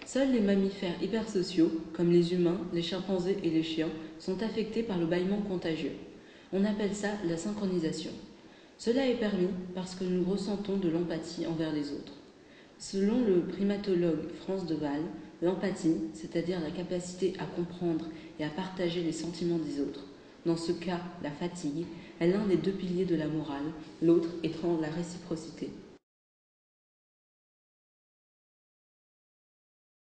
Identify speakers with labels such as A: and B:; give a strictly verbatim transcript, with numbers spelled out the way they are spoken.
A: Seuls les mammifères hypersociaux, comme les humains, les chimpanzés et les chiens, sont affectés par le bâillement contagieux. On appelle ça la synchronisation. Cela est permis parce que nous ressentons de l'empathie envers les autres. Selon le primatologue Frans de Waal, l'empathie, c'est-à-dire la capacité à comprendre et à partager les sentiments des autres, dans ce cas la fatigue, est l'un des deux piliers de la morale, l'autre étant la réciprocité.